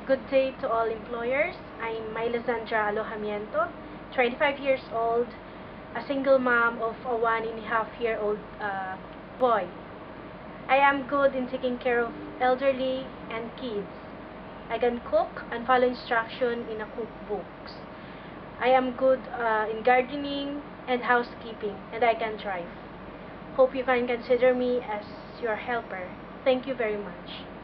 Good day to all employers. I'm Maila Alojamiento, 25 years old, a single mom of a 1.5-year-old boy. I am good in taking care of elderly and kids. I can cook and follow instruction in a cookbooks. I am good in gardening and housekeeping, and I can drive. Hope you can consider me as your helper. Thank you very much.